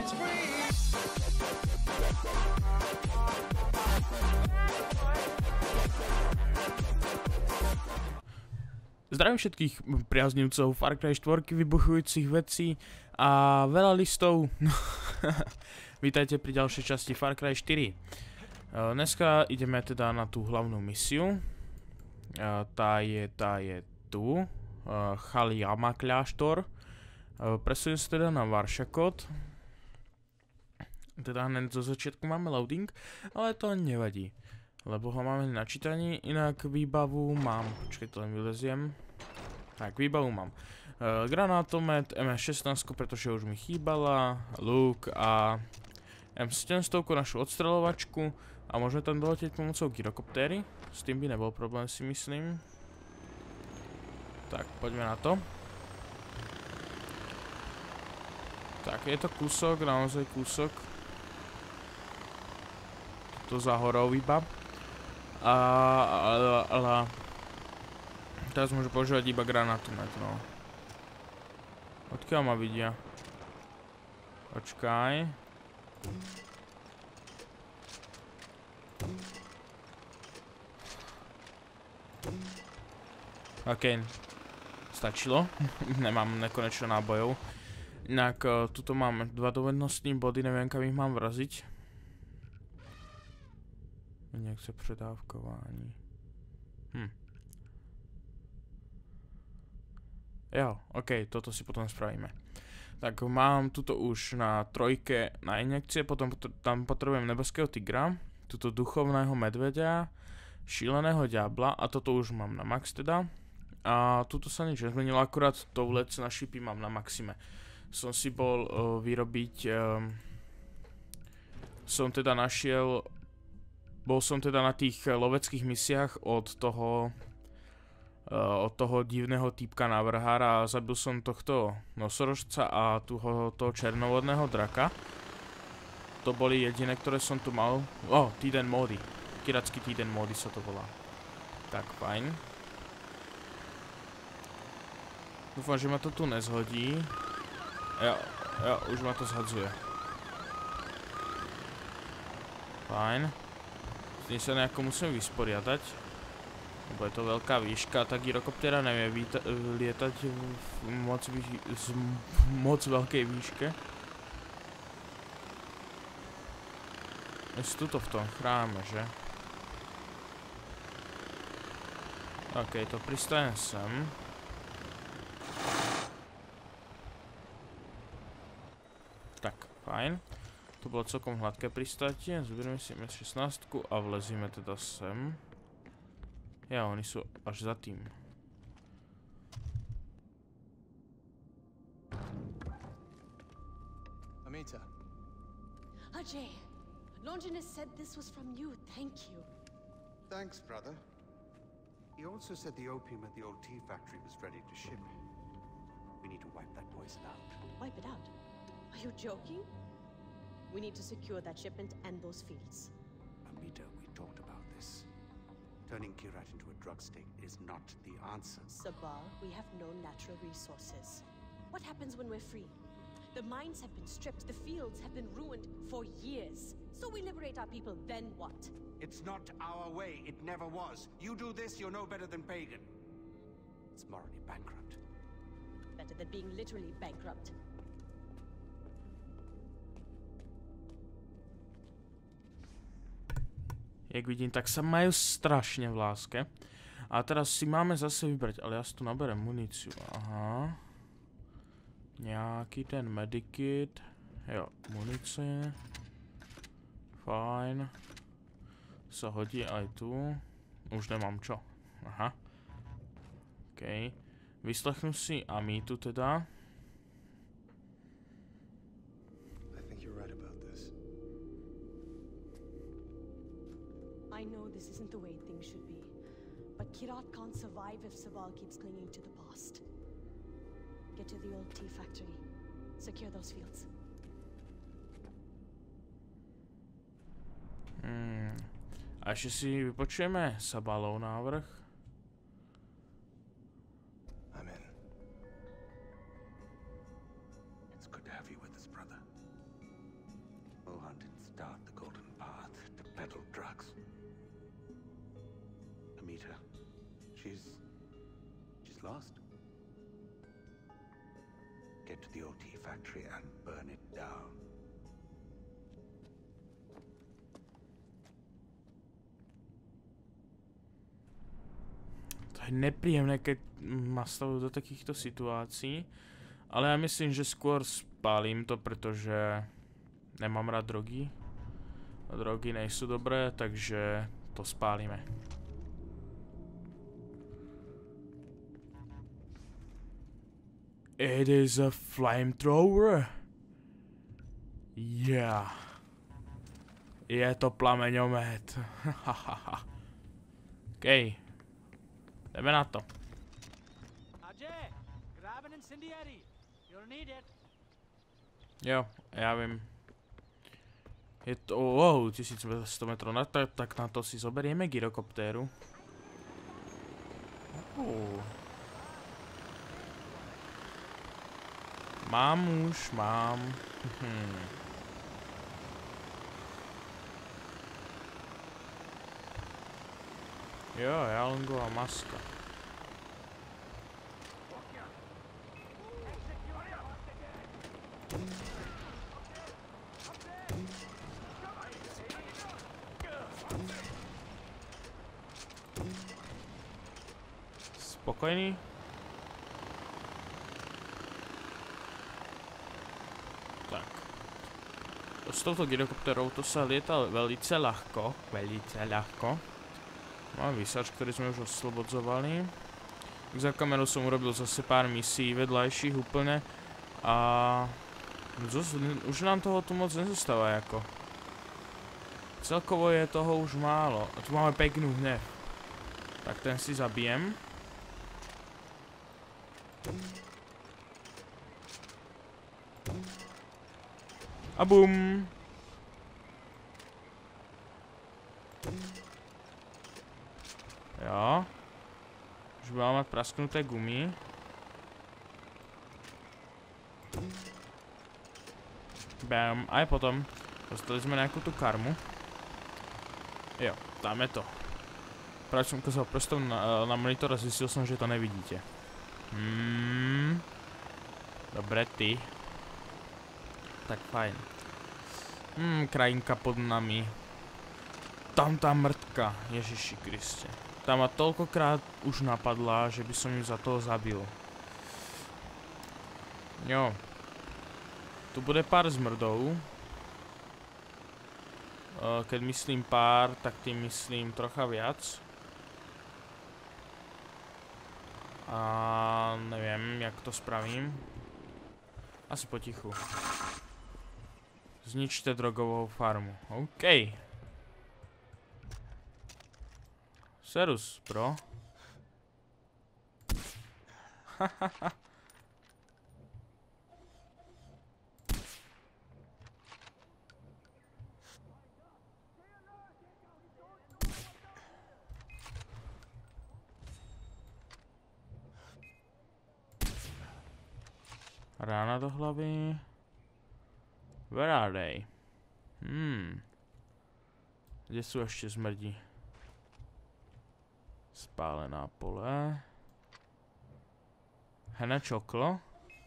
Zdravím všetkých priaznivcov Far Cry 4, vybuchujúcich vecí a veľa listov. Vítajte pri ďalšej časti Far Cry 4. Dneska ideme teda na tú hlavnú misiu. Tá je tu. Chaliama kláštor. Presujem sa teda na Varšakot. Teda hned zo začiatku máme loading, ale to nevadí. Lebo ho máme na čítaní, inak výbavu mám. Počkaj, to len vyleziem. Tak, výbavu mám. Granátomet, MS-16, pretože už mi chýbala, luk a M700, našu odstreľovačku a môžeme tam doletieť pomocou gyrokoptéry. S tým by nebol problém, si myslím. Tak, poďme na to. Tak, je to kúsok, naozaj kúsok. To za horou iba. Ale teraz môžu používať iba granátomet, no. Odkiaľ ma vidia? Počkaj. OK. Stačilo. Nemám nekonečno nábojov. Inak tuto mám 2 dovednostní body, neviem kam ich mám vraziť. Nechce předávkování. Jo, OK, toto si potom spravíme. Tak mám tuto už na 3 na injekcie, potom tam potrebujem nebeského tigra, tuto duchovného medveďa, šíleného ďábla a toto už mám na max teda. A tuto sa nič nezmenilo, akurát toulec na šipy mám na maxime. Som si bol vyrobiť, som teda našiel. Bol som teda na tých loveckých misiách od toho divného týpka návrhára a zabil som tohto nosorožca a toho černovodného draka. To boli jediné, ktoré som tu mal. Týden módy. Kiracký týden módy sa to volá. Tak, fajn. Dúfam, že ma to tu nezhodí. Ja, už ma to zhadzuje. Fajn. S tým sa nejako musím vysporiadať, lebo je to veľká výška, tá gyrokoptéra nevie lietať v moc veľkej výške. Jest tuto v tom chráme, že? OK, to pristajem sem. Tak, fajn. To bolo celkom hladké pristátie, zoberieme si MS-16 a vlezíme teda sem. Ja, oni sú až za tým. Amita. Ajay, Longinus said this was from you. Thank you. Thanks, brother. He also said the opium at the old tea factory was ready to ship. We need to wipe that poison out. Wipe it out? Are you joking? We need to secure that shipment and those fields. Amita, we talked about this. Turning Kirat into a drug state is not the answer. Sabal, we have no natural resources. What happens when we're free? The mines have been stripped, the fields have been ruined for years. So we liberate our people, then what? It's not our way. It never was. You do this, you're no better than Pagan. It's morally bankrupt. Better than being literally bankrupt. Jak vidím, tak sa majú strašne v láske. A teraz si máme zase vybrať, ale ja si tu naberem muníciu. Aha. Nejaký ten medikit. Jo, munície. Fajn. Sa hodí aj tu. Už nemám čo. Aha. OK. Vyslechnú si Amitu teda. I know this isn't the way things should be, but Kirat can't survive if Sabal keeps clinging to the past. Get to the old tea factory. Secure those fields. A ešte si vypočujeme Sabalov návrh. I'm in. It's good to have you with us, brother. can't start the golden path to peddle drugs. Amita, she's lost. Get to the OT factory and burn it down. To je nepříjemné, keď ma stavujú do takýchto situácií, ale ja myslím, že skôr spálím to, pretože nemám rád drogy. A drogy nejsou dobré, takže to spálíme. It is a flamethrower. Yeah. Je to plameňomet. OK. Jdeme na to. Ajay, grab an incendiary. You'll need it. Jo, já vím. Je to, wow, 1100 metrů na to, tak na to si zoberieme gyrokoptéru. Mám už, mám. Jo, Jalongová maska. Spokojný? Tak. S touto gyrokopterou to sa lieta velice ľahko. Mám vysač, ktorý sme už oslobodzovali. Za kamerou som urobil zase pár misí vedľajších úplne. A už nám toho tu moc nezostáva jako. Celkovo je toho už málo. A tu máme peknú hnev. Tak ten si zabijem. A bum. Jo. Už budeme mať prasknuté gumy. Bam. Aj potom. Dostali sme nejakú tú karmu. Jo, dáme to. Právě jsem ukázal prstom na monitor a zjistil jsem, že to nevidíte. Dobre, ty. Tak fajn. Krajinka pod nami. Tam tá mrtka, Ježiši Kriste. Tam ma toľkokrát už napadla, že by som ju za toho zabil. Jo. Tu bude pár zmrdov. Keď myslím pár, tak tým myslím trocha viac. A neviem, jak to spravím. Asi potichu. Zničte drogovou farmu. OK. Serus, bro. Rána do hlavy. Where are they? Kde sú ešte zmrdí? Spálená pole. Hena čoklo.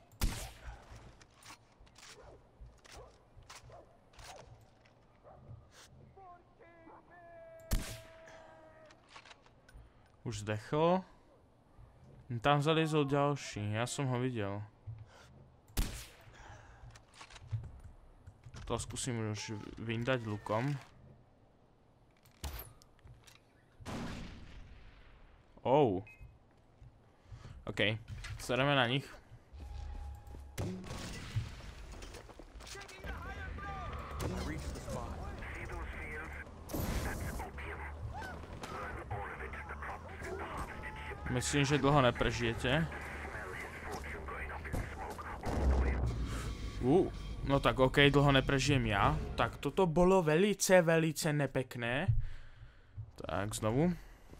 Už zdechl. Tam zalezol ďalší, ja som ho videl. To skúsim už vyndať lukom. Oh. OK, sereme na nich. Myslím, že dlho neprežijete. No tak OK, dlho neprežijem ja. Tak toto bolo velice nepekné. Tak znovu.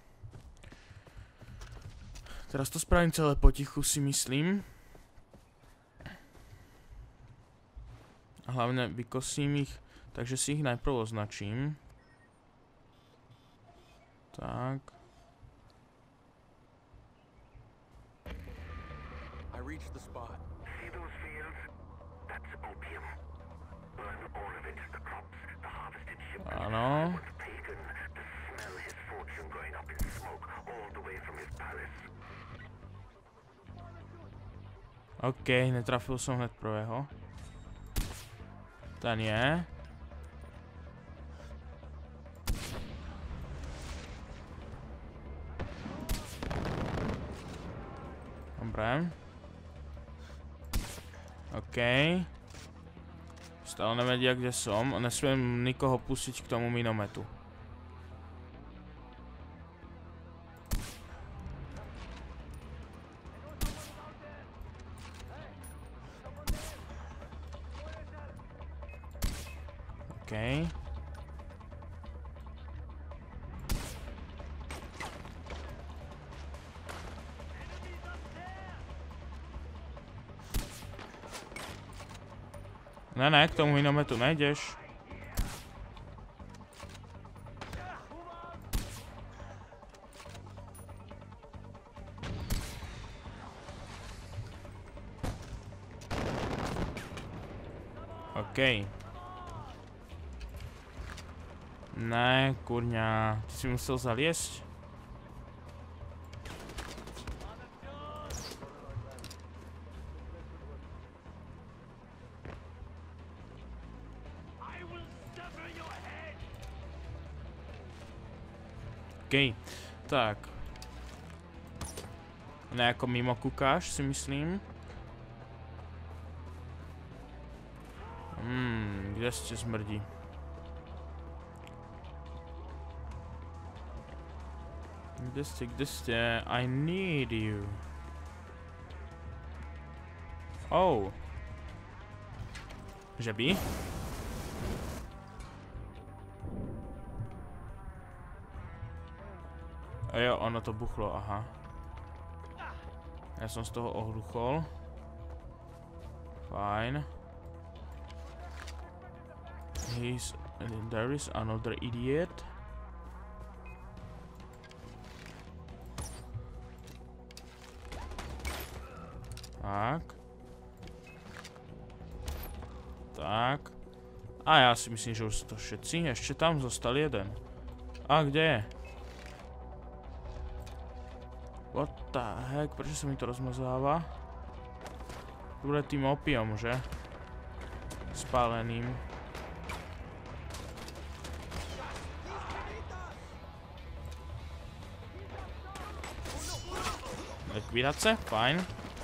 Teraz to spravím celé potichu, si myslím. A hlavne vykosím ich. Takže si ich najprv označím. Tak. I reached the spot. See those fields? That's opium. Burn all of it. The crops, the harvested shipment. Ano. Was pagan to smell his fortune going up in smoke all the way from his palace. OK, netrafil som hned prvého. Ten je. Dobre. OK. Stále nevedia, kde som. Nesmiem nikoho pustiť k tomu minometu. OK. Ne, k tomu minometu nejdeš. OK. Ne, kurňa, ty si musel zaliesť? OK, tak. Ne jako mimo kukáš, si myslím. Kde ste smrdí? Kde ste? I need you. Oh. Že by? A jo, ono to buchlo, aha. Ja som z toho ohluchol. Fajn. There is another idiot. Tak. Tak. A ja si myslím, že už sú to všetci. Ešte tam zostal jeden. A kde je? What the heck? Prečo sa mi to rozmazáva? Tu bude tým opiom, že? Spáleným. Likvidace? Fajn.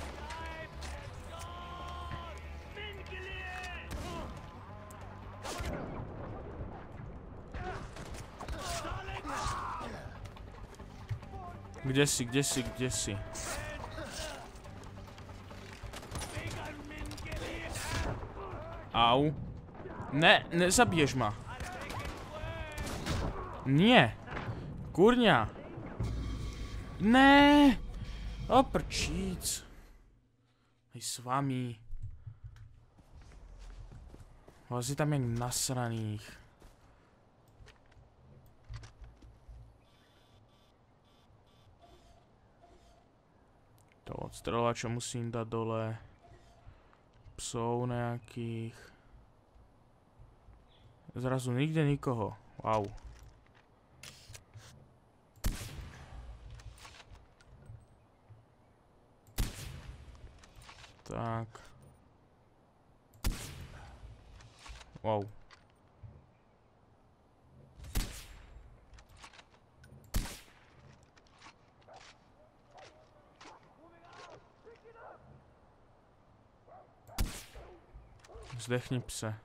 Kde si? Au. Ne, nezabiješ ma. Nie. Kurňa. Ne. Oprčíc. Hej s vami. Vás je tam jak nasraných. To odstreľovača musím dať dole. Psov nejakých. Zrazu nikde nikoho. Wow. Tak. Wow. Zdechni pse.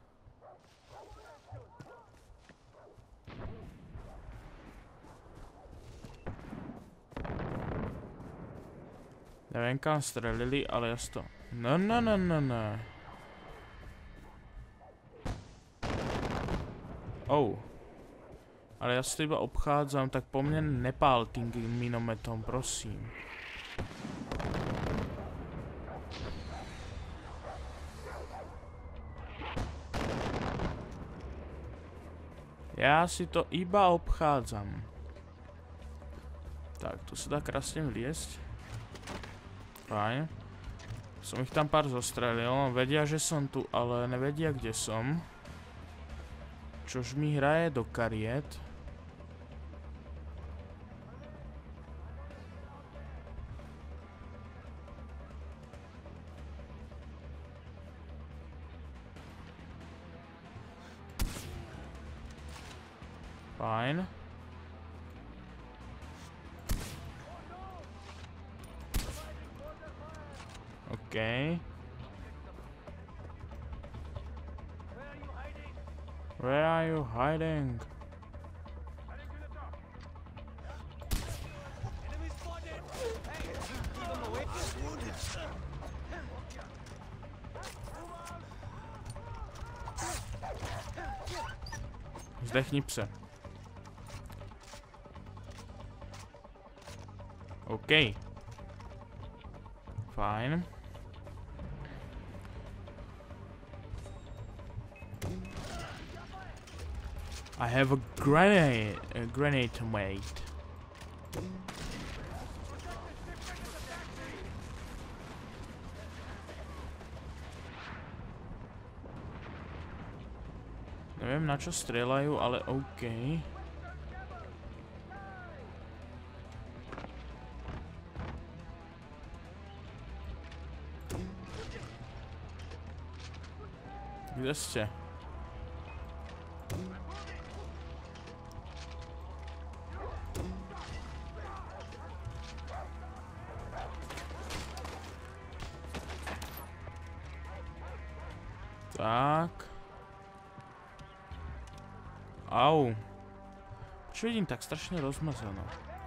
Neviem kam strelili, ale jas to... No. Oh. Ale ja si to iba obchádzam, tak po mne nepál tým minometom, prosím. Ja si to iba obchádzam. Tak, tu sa dá krásne vliesť. Fajn. Som ich tam pár zostrelil. Vedia, že som tu, ale nevedia, kde som. Čož mi hraje do kariet. Fajn. OK. Where are you hiding? Zdechni pse. OK. Fajn. I have a grenade mate. Neviem, na čo strieľajú, ale OK. Kde ste? Tak. Au. Čo vidím tak strašne rozmazané?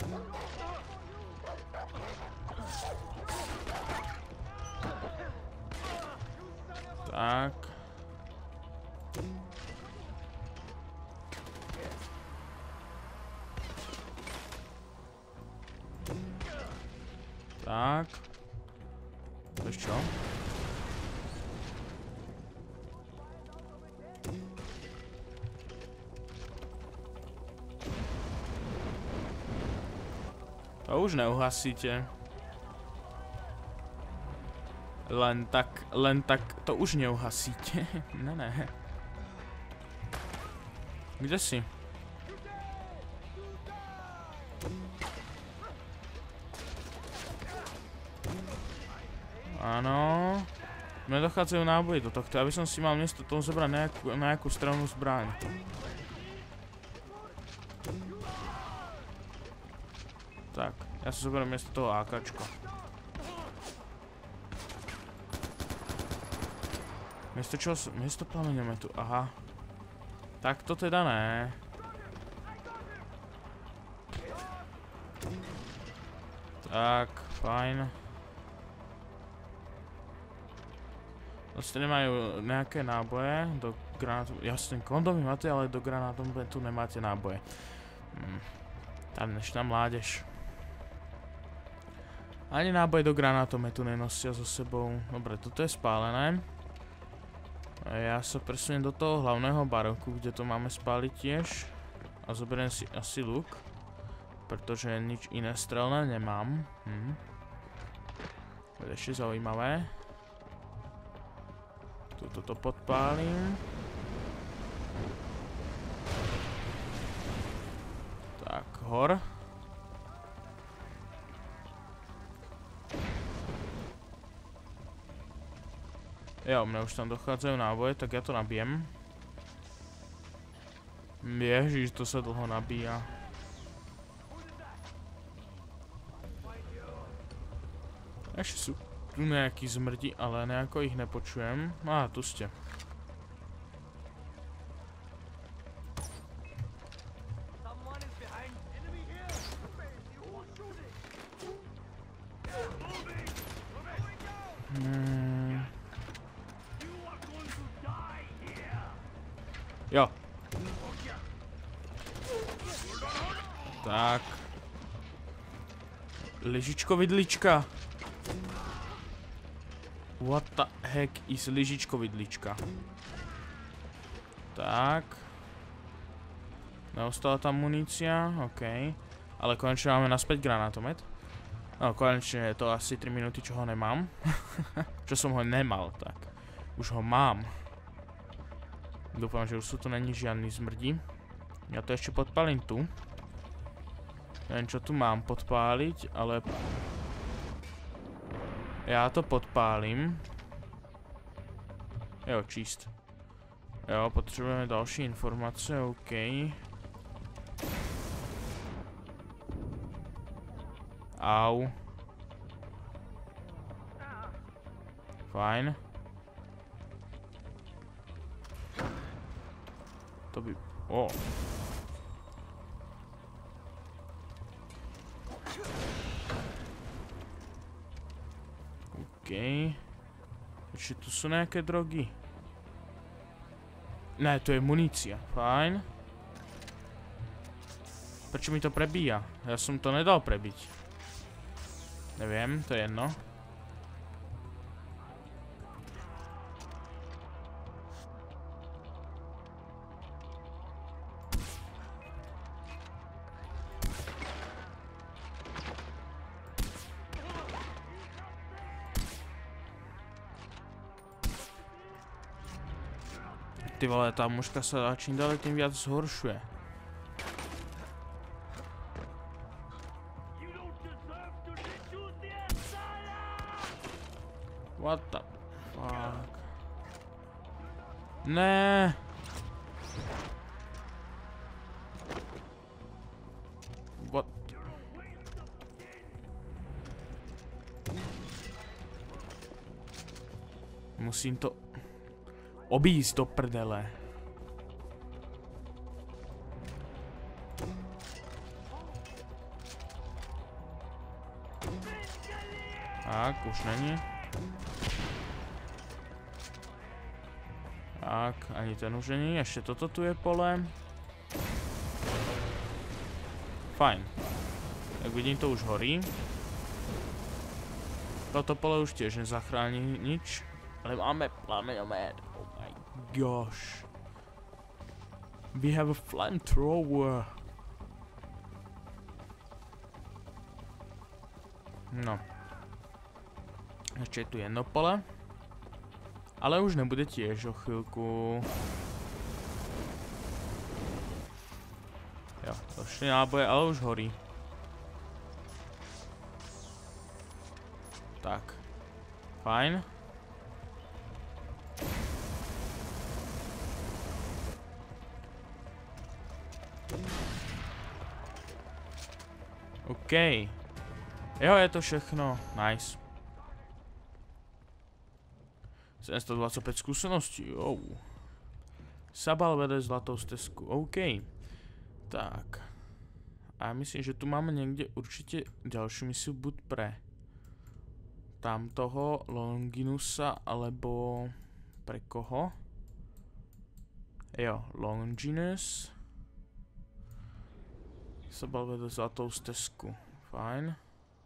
Tak. Tak. Vieš čo? To už neuhasíte. Len tak to už neuhasíte. Ne. Kde si? Áno. Mne dochádzajú náboje do tohto, aby som si mal miesto toho zobrať nejakú strelnú zbraň. Tak, ja si zoberiem miesto toho AKčko. Miesto čo? Miesto plameňometu, aha. Tak to teda ne. Tak, fajn. Vlastne nemajú nejaké náboje do granátu. Jasne, kondomy máte, ale do granátometu nemáte náboje. Tá dnešná mládež. Ani náboje do granátometu nenosia so sebou. Dobre, toto je spálené. A ja sa presuniem do toho hlavného baroku, kde to máme spáliť tiež. A zoberiem si asi luk. Pretože nič iné strelné nemám. To je ešte zaujímavé. Toto podpálim. Tak, hor. Jo, mne už tam dochádzajú náboje, tak ja to nabijem. Ježiš, to sa dlho nabíja. Ešte sú tu nejaký zmrdi, ale nejako ich nepočujem. Á, tu ste. Jo. Tak. Lyžičko vidlička. What the heck is lyžičko vidlička? Tak. Neostala tam munícia, OK. Ale konečne máme naspäť granátomet. No, konečne je to asi 3 minúty, čo ho nemám. Čo som ho nemal, tak. Už ho mám. Dúfam, že už sú tu není žiadny zmrdí. Ja to ešte podpálím tu. Neviem, čo tu mám podpáliť, ale... Ja to podpálim. Jo, čist. Jo, potrebujeme ďalšie informácie, OK. Au. Fajn. To by... O. OK. Ešte tu sú nejaké drogy. Ne, to je munícia. Fajn. Prečo mi to prebíja? Ja som to nedal prebiť. Neviem, to je jedno. Ty vole, tá mužka sa čím ďalej tým viac zhoršuje. What the fuck? Ne. What? Musím to obísť do prdele. Tak, už není. Tak, ani ten už není, ešte toto tu je pole. Fajn. Tak vidím, to už horí. Toto pole už tiež nezachráni nič. Ale máme plameňomet. Oh my gosh. We have a flamethrower. No. Ešte je tu jedno pole. Ale už nebude tiež o chvíľku. Jo, došli náboje, ale už horí. Tak. Fajn. OK. Jo, je to všechno. Nice. 725 skúseností, jo. Sabal vede zlatou stezku, OK. Tak. A ja myslím, že tu máme niekde určite ďalšiu misiu, buď pre tamtoho Longinusa, alebo pre koho? Jo, Longinus. Sabal vede zlatou stezku, fajn.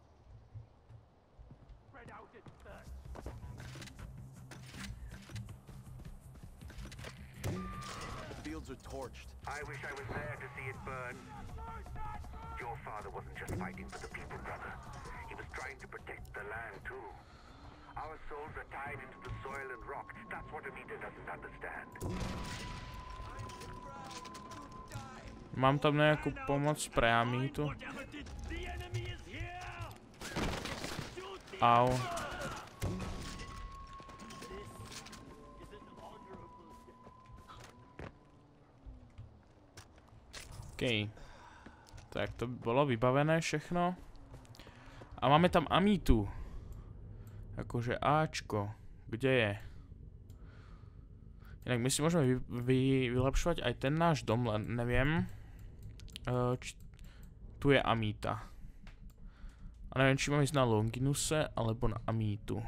Are torched. I wish I was there to see it burn. Your father wasn't just fighting for the people, brother. He was trying to protect the land, too. Our souls are tied into the soil and rock. That's what Amita doesn't understand. Mám tam nejakú pomoc pre Amitu. Au. OK. Tak to by bolo vybavené všechno. A máme tam Amitu. Akože Ačko. Kde je? Inak my si môžeme vylepšovať aj ten náš dom, len neviem. Tu je Amita. A neviem, či mám ísť na Longinuse, alebo na Amitu.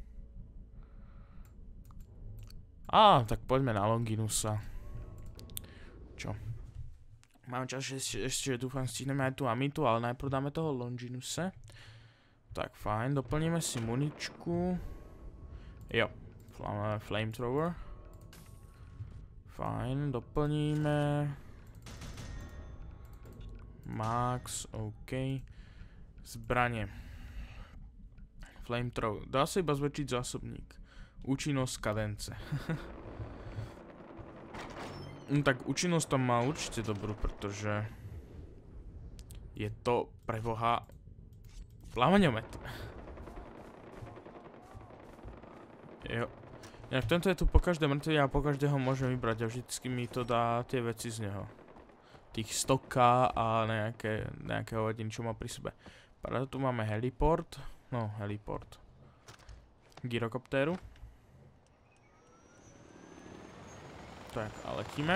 Tak poďme na Longinusa. Čo? Mám čas, ešte dúfam, stihneme aj tú Amitu, ale najprv dáme toho Longinuse. Tak, fajn, doplníme si muničku. Jo, flamethrower. Fajn, doplníme. Max, OK. Zbranie. Flamethrower. Dá sa iba zväčšiť zásobník. Účinnosť kadence. No tak účinnosť tam má určite dobrú, pretože je to pre boha plameňomet. Jo. Ja v tomto je tu po každé mŕtve a po každého môžem vybrať a vždycky mi to dá tie veci z neho. Tých 100k a nejaké hodiny, čo má pri sebe. Práve tu máme heliport. No, heliport. Gyrokoptéru. Tak, a letíme.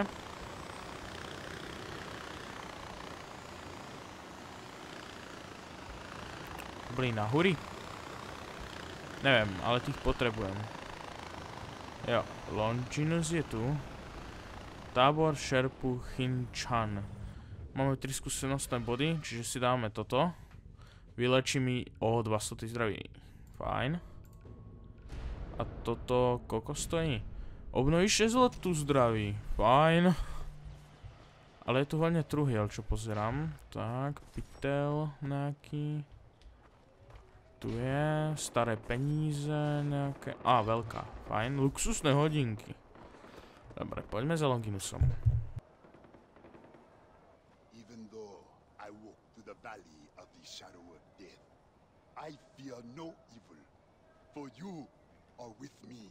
Blín, na hury? Neviem, ale tých potrebujem. Jo, Longinus je tu. Tábor Šerpu Chinchan. Máme 3 skúsenostné body, čiže si dáme toto. Vylečí mi o 2 sloty zdraví. Fajn. A toto koľko stojí? Obnoví 6 slotu zdraví. Fajn. Ale je tu hlavne truhiel, čo pozerám. Tak, pytel nejaký. Tu je, staré peníze nejaké. Á, veľká, fajn, luxusné hodinky. Dobre, poďme za Longinusom. Even though I walk through the valley of the shadow of death, I fear no evil, for you are with me.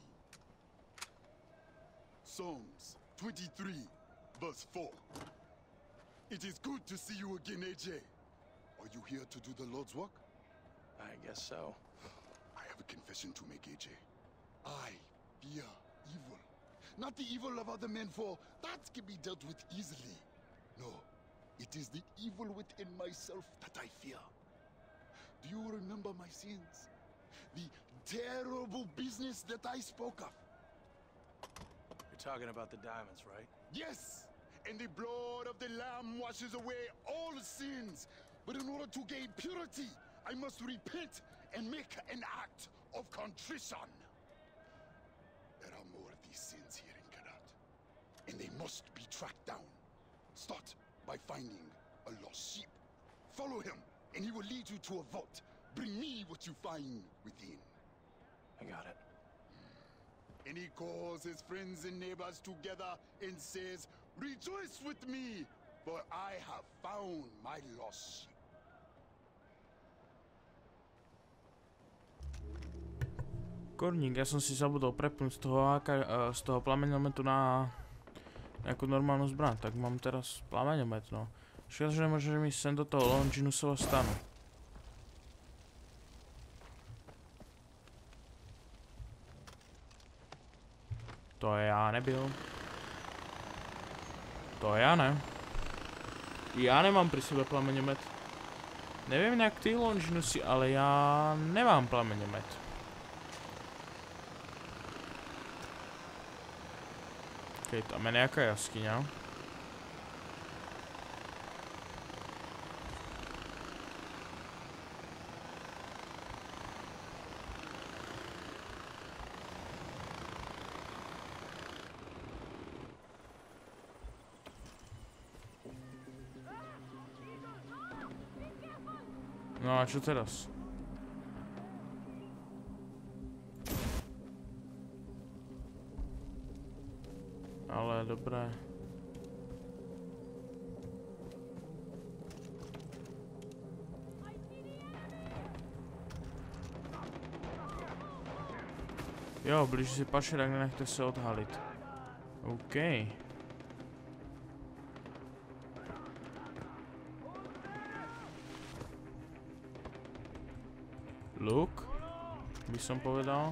Psalms 23, verse 4. It is good to see you again, AJ. Are you here to do the Lord's work? I guess so. I have a confession to make, AJ. I fear evil. Not the evil of other men, for that can be dealt with easily. No, it is the evil within myself that I fear. Do you remember my sins? The terrible business that I spoke of? You're talking about the diamonds, right? Yes! And the blood of the Lamb washes away all sins. But in order to gain purity, I must repent and make an act of contrition. There are more of these sins here in Karat, and they must be tracked down. Start by finding a lost sheep. Follow him, and he will lead you to a vault. Bring me what you find within. I got it. And he calls his friends and neighbors together and says, "Rejoice with me, for I have found my lost sheep." Korník, ja som si zabudol prepnúť z toho plameňometu na nejakú normálnu zbraň, tak mám teraz plameňomet, no. Škoda, že nemôžem ísť sem do toho Longinusova stanu. To ja nebyl. To ja ne. Ja nemám pri sebe plameňomet. Neviem nejak tí Longinusi, ale ja nemám plameňomet. Okej, tam je nejaká jaskyňa. No a čo teraz? Ale dobré. Jo, blíži si pašerák, nenechte se odhalit. OK. Look, by som povedal.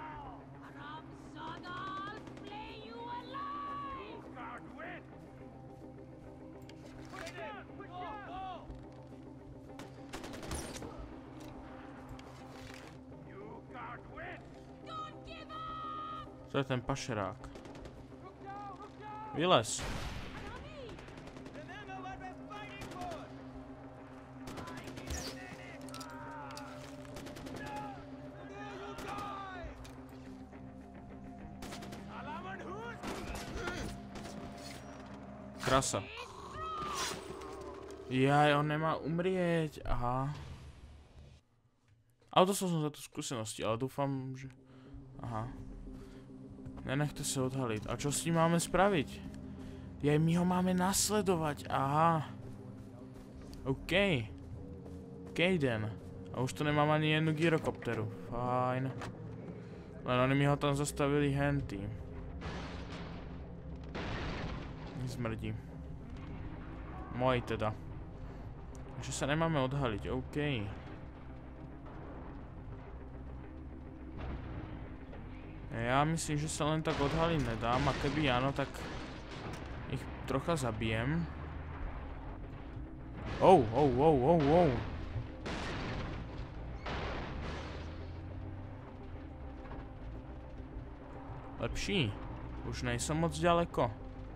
To je ten pašerák. Vylez. Krasa. Jaj, on nemá umrieť, aha. Ale dostal som za to skúsenosti, ale dúfam, že... Aha. Nenechte sa odhaliť. A čo s ním máme spraviť? Jaj, my ho máme nasledovať, aha. OK. Kejden. A už tu nemám ani jednu gyrokopteru. Fajn. Len oni mi ho tam zastavili henty. Zmrdí. Môj teda. Takže sa nemáme odhaliť, OK. Ja myslím, že sa len tak odhaliť nedám a keby áno, tak ich trocha zabijem. Oh. Lepší. Už nejsem moc ďaleko.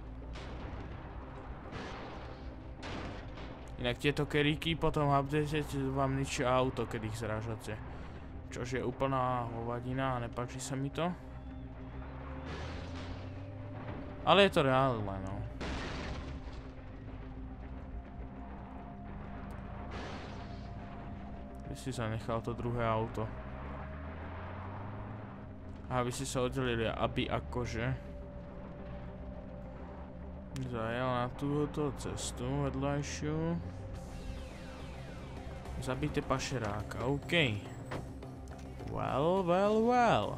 Inak tieto keríky potom updatete vám ničia auto, keď ich zrážate. Čož je úplná hovadina a nepáči sa mi to. Ale je to reálne, no. By si zanechal to druhé auto. Aby si sa oddelili, aby akože zajel na túto cestu vedľajšiu. Zabite pašeráka, OK. Well.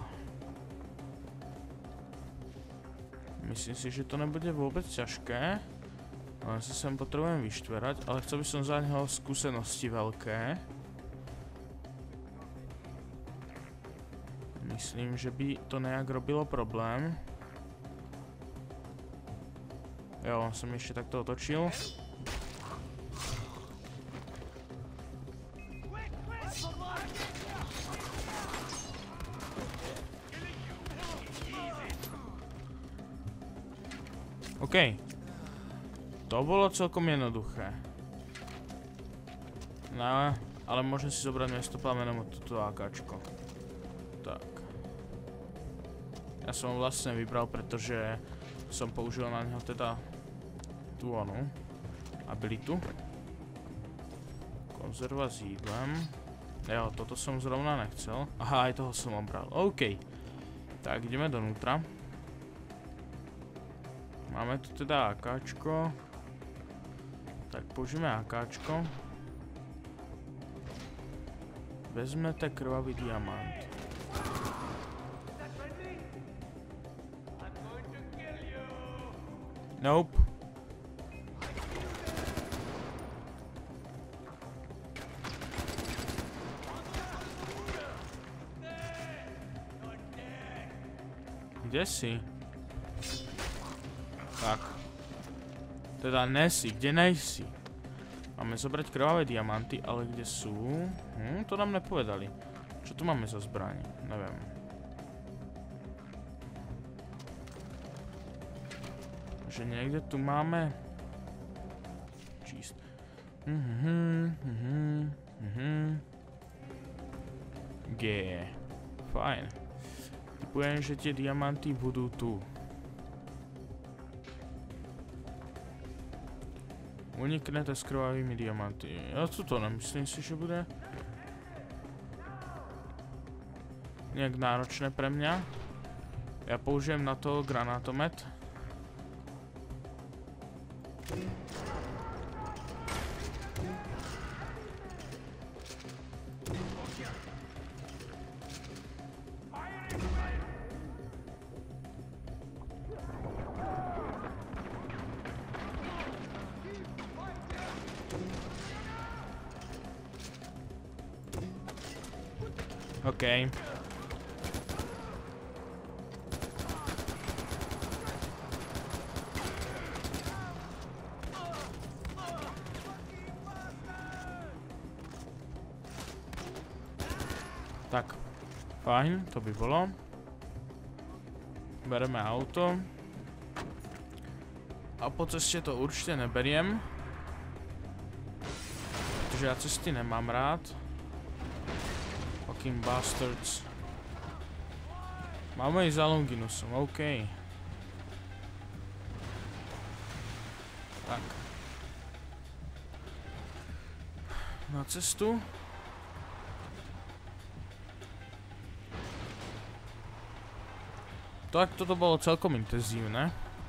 Myslím si, že to nebude vôbec ťažké. Len sa sem potrebujem vyštverať, ale chcel by som za neho skúsenosti veľké. Myslím, že by to nejak robilo problém. Jo, on som ešte takto otočil. OK. To bolo celkom jednoduché. No, ale môžem si zobrať miesto plamenom od toto AKčko. Tak. Ja som ho vlastne vybral, pretože som použil na neho teda tú onu abilitu. Konzerva s jídlem. Jo, toto som zrovna nechcel. Aha, aj toho som obral. OK. Tak, ideme donútra. Máme tu teda AKčko. Tak, použijeme AKčko. Vezmete krvavý diamant. Nope. Kde si? Tak. Teda nesi, kde nejsi? Máme zobrať krvavé diamanty, ale kde sú? To nám nepovedali. Čo tu máme za zbraň? Neviem. Že niekde tu máme... Číst. G. Fajn. Typujem, že tie diamanty budú tu. Uniknete s krvavými diamanty. Ja to nemyslím si, že bude nejak náročné pre mňa. Ja použijem na to granátomet. OK. Tak, fajn, to by bolo. Bereme auto. A po ceste to určite neberiem. Pretože ja cesty nemám rád. Fucking bastards. Máme ísť za Longinusom, OK. Tak. na cestu. Tak toto bolo celkom intenzívne.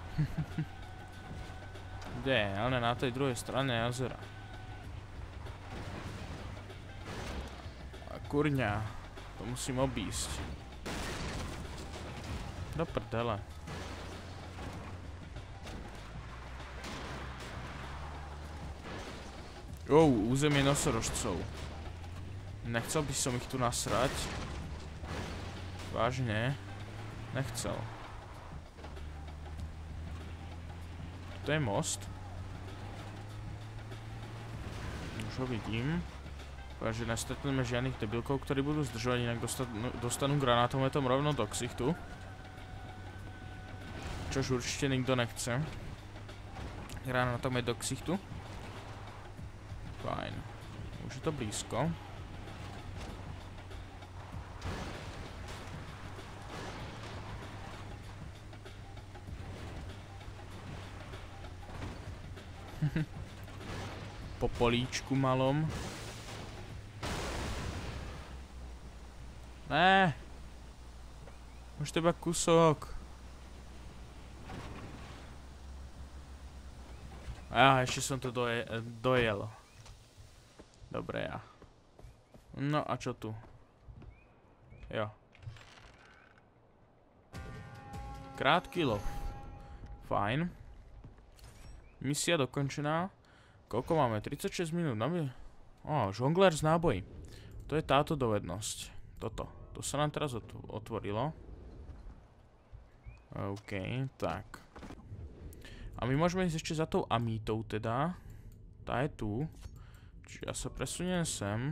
Kde? Ale na tej druhej strane jazera. A kurňa. To musím obísť. Do prdele. Územie nosorožcov. Nechcel by som ich tu nasrať. Vážne. Nechcel. To je most. Už ho vidím. Že nestretneme žiadnych debilkov, ktorí budú zdržovať, inak dostanú granátometom rovno do ksichtu. Čož určite nikto nechce. Granátomet do ksichtu. Fajn. Už je to blízko. Po políčku malom. Ne. Už to iba kusok. Ešte som to dojel. Dobre, ja. No a čo tu? Jo. Krátky lov. Fajn. Misia dokončená. Koľko máme? 36 minút. Žongler z nábojí. To je táto dovednosť. Toto. To sa nám teraz otvorilo. OK, tak. A my môžeme ísť ešte za tou amítou teda. Tá je tu. Čiže ja sa presuniem sem.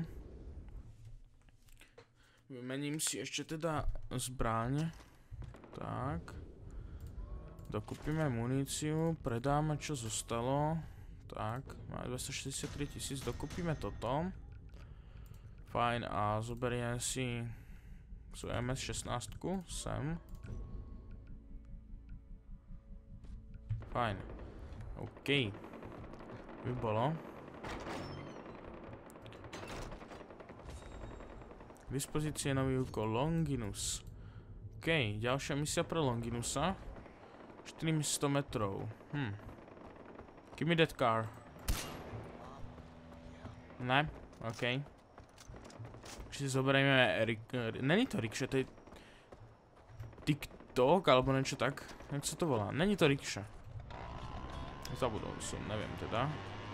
Vymením si ešte teda zbraň. Tak. Dokúpime muníciu. Predáme čo zostalo. Tak, máme 263 000, dokúpime toto. Fajn, a zoberiem si MS-16 sem. Fajn. OK. By bolo. K dispozícii je nový úkol Longinus. OK, ďalšia misia pre Longinusa. 400 metrov. Give me that car. Ne? OK. Už si zoberieme není to rikša, to je TikTok, alebo niečo tak. Jak sa to volá? Není to rikša. Zabudol som, neviem teda.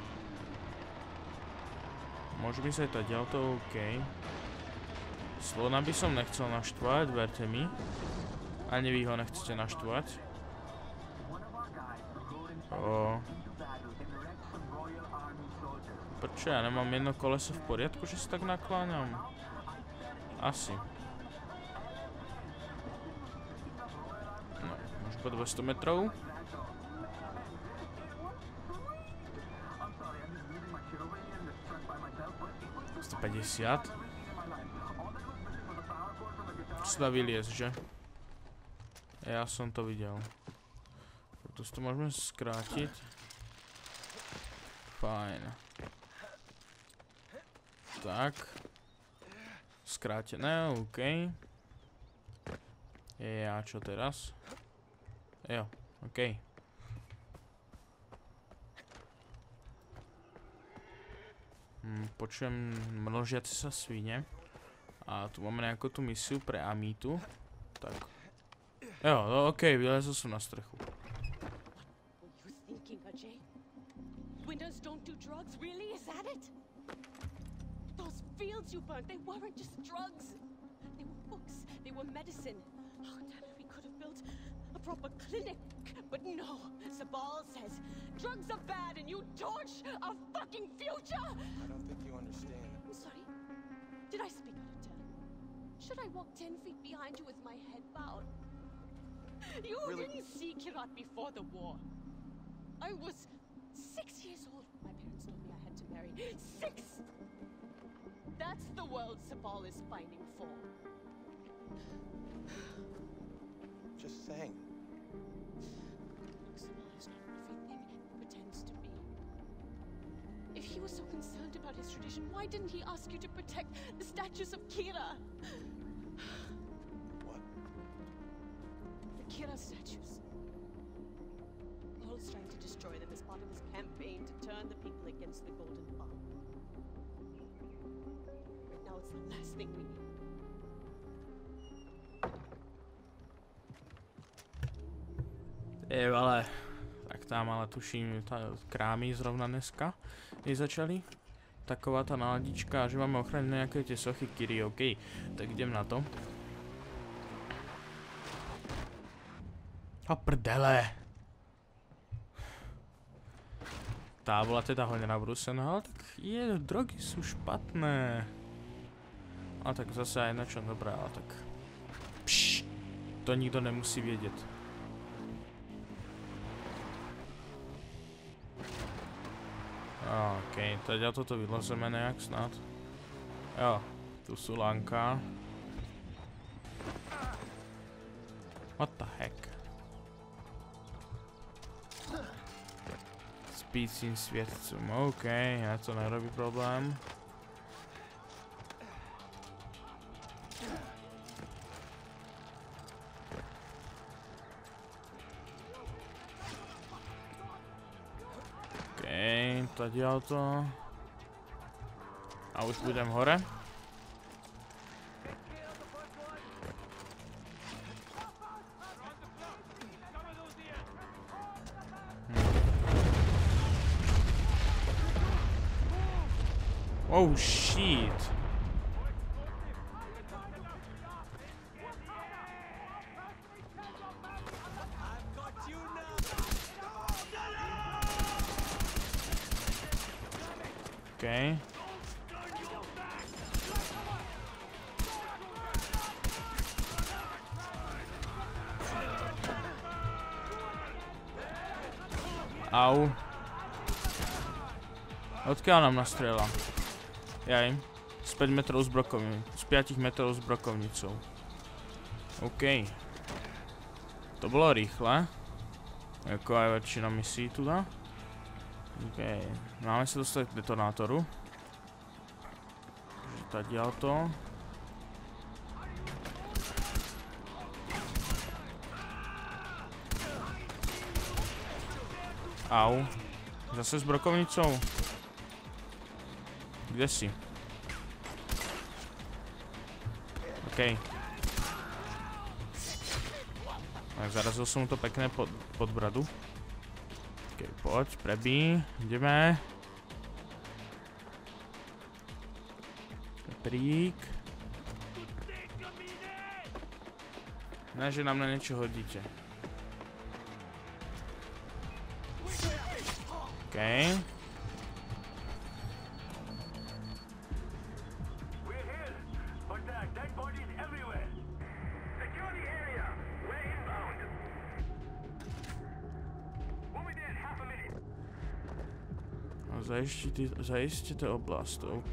Môžem ísť aj tá ďalto, OK. Slona by som nechcel naštvať, verte mi. Ani vy ho nechcete naštvať. Prečo ja nemám jedno koleso v poriadku, že sa tak nakláňam? Asi. No, už po 200 metrov. $150. Čo sa dá vyliesť, že? Ja som to videl. To si to môžeme skrátiť. Fajn. Tak. Skrátené, OK. Ja, čo teraz? Jo, OK. Počujem množiaci sa svine. A tu máme nejakú tú misiu pre Amitu. Tak. Jo, OK, vylezol som na strechu. Windows don't do drugs, really? Is that it? Those fields you burnt, they weren't just drugs. They were books, they were medicine. Oh, damn it, we could have built a proper clinic. But no, Sabal says drugs are bad and you torch our fucking future! I don't think you understand. I'm sorry. Did I speak out of turn? Should I walk 10 feet behind you with my head bowed? You didn't see Kirat before the war. I was 6 years old. My parents told me I had to marry. 6! That's the world Sabal is fighting for. Just saying. Look, Sabal is not everything he pretends to be. If he he was so concerned about his tradition, why didn't he ask you to protect the statues of Kira? What? The Kira statues. Paul's trying to destroy them as part of his campaign to turn the people against the Golden Path. Right now it's the last thing we need. Ale tak tam ale tuším, krámy zrovna dneska, když začali. Taková ta náladička, že máme ochránit nějaké ty sochy Kiri, OK, tak jdem na to. A prdele. Tá bola teda hodně nabrusená, ale tak je, drogy jsou špatné. A tak zase aj na čom dobré, ale tak... Pšš, to nikdo nemusí vědět. OK, teď toto vylezeme nějak snad. Jo, tu jsou lanka. What the heck? Spícím svědcům, OK, já to nerobí problém. Tady to. A už budem hore. Oh shit. Okay. Au. Odkiaľ nám nastrieľa? Jaj. Z 5 metrov s brokovnicou. Z 5 metrov s brokovnicou. OK. To bolo rýchle. Jako aj väčšina misí tuda. OK. Máme sa dostať k detonátoru. Tady to. Au. Zase s brokovnicou. Kde si? OK. Tak zarazil som mu to pekne pod bradu. OK, poď, prebí. Ideme. Peprík. Ne, že nám na niečo hodíte. OK. Zajistíte oblast, OK.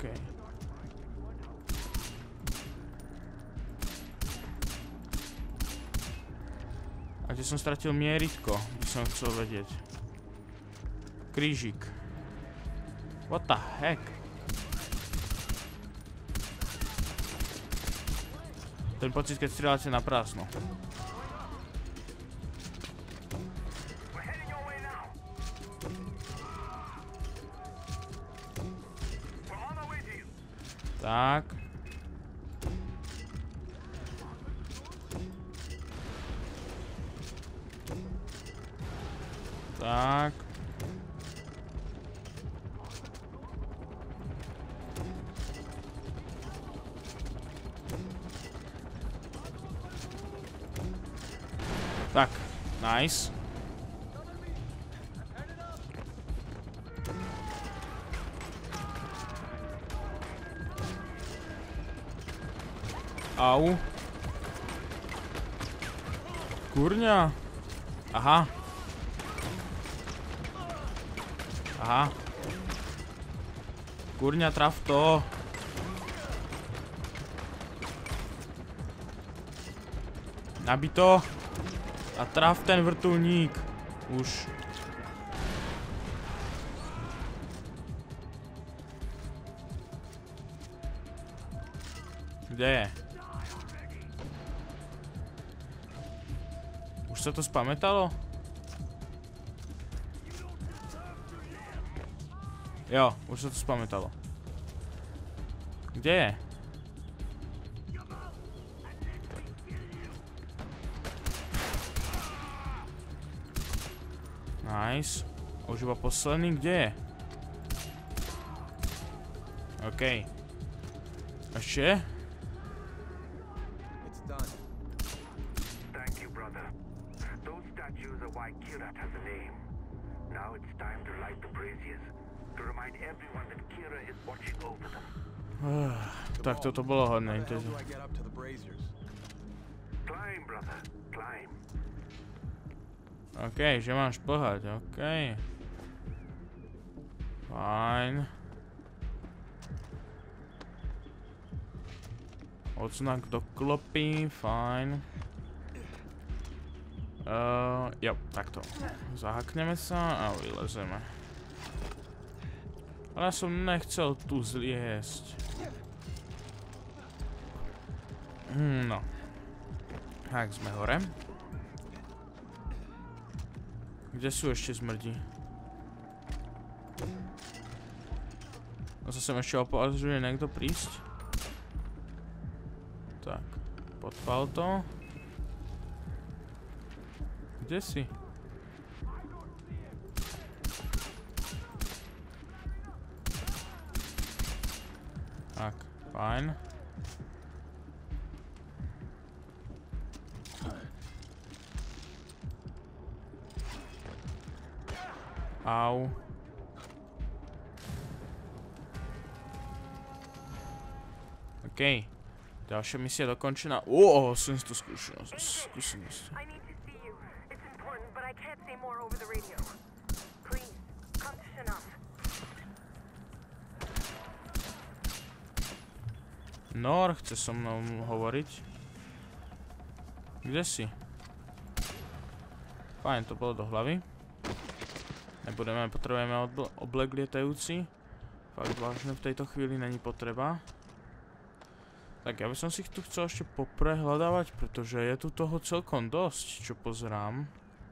A kde som stratil mieritko, by som chcel vedieť. Krížik. What the heck? Ten pocit, keď strieľate na prázdno. Tak. Tak. Tak, nice. Au. Kurňa. Aha. Aha. Kurňa, traf to. Nabij to. A traf ten vrtulník. Už. Kde je? Už sa to spamätalo? Jo, už sa to spamätalo. Kde je? Nice. Už iba posledný, kde je? OK. Ešte? It's done. Thank you, brother. Those statues are why Kirat has a name. Now it's time to light the braziers, to remind everyone that Kira is watching over them. Tak toto bolo hodné. How the hell do I get up to the braziers? Climb, brother. Climb. OK, že mám šplhať, OK. Fajn. Odznak doklopí, fajn. Jo, takto. Zahakneme sa a vylezeme. Ale ja som nechcel tu zliesť. No. Tak sme hore. Kde sú ešte zmrdi? Zase sem ešte opovažuje niekto prísť? Tak, podpal to. Kde si? Tak, fajn. Au. OK. Ďalšia misia dokončená. 800 skúsenosť. I need to see you. It's important, but I can't say more over the radio. Please, come to Shinnok. Nor chce so mnou hovoriť. Kde si? Fajn, to bolo do hlavy. Potrebujeme oblek lietajúci. Fakt vážne v tejto chvíli není potreba. Tak ja by som si tu chcel ešte poprehľadávať, pretože je tu toho celkom dosť, čo pozerám.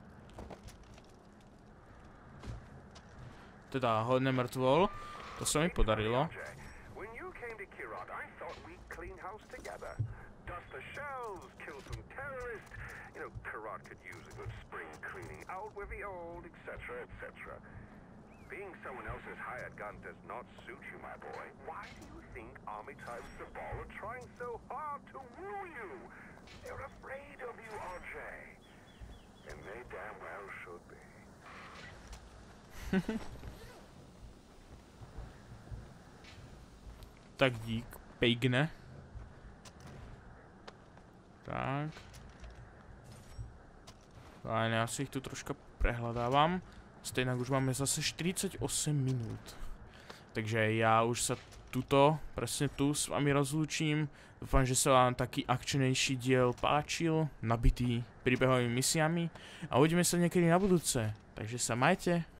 Teda hodne mŕtvol, to sa mi podarilo. When you came to Kirat, I thought we'd clean house together. Dust the shelves, kill some terrorists. You know, Kirat could use a good spring cleaning out with the old, etc., etc. Being someone else's hired gun does not suit you, my boy. Why do you think Amitai and Sabal are trying so hard to woo you? They're afraid of you, RJ. And they damn well should be. Tak dík, pejgne. Tak. Fajn, ja si ich tu troška prehľadávam. Stejnak už máme zase 48 minút. Takže ja už sa presne tu s vami rozlúčim. Dúfam, že sa vám taký akčnejší diel páčil, nabitý príbehovými misiami. A uvidíme sa niekedy na budúce. Takže sa majte.